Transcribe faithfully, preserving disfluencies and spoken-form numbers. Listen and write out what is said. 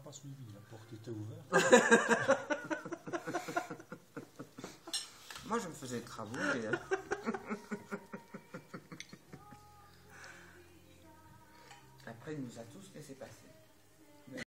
pas suivi, la porte était ouverte. Moi, je me faisais des travaux. Et... Après, il nous a tous laissé passer.